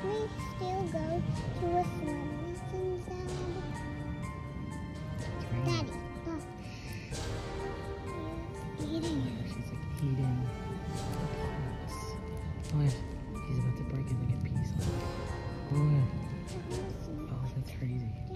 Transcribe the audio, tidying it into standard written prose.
we still go to a swim lesson, Dad? Daddy, look. He's eating it. She's like eating parts. Oh yeah, he's about to break it like a piece. Oh yeah. Oh, that's crazy.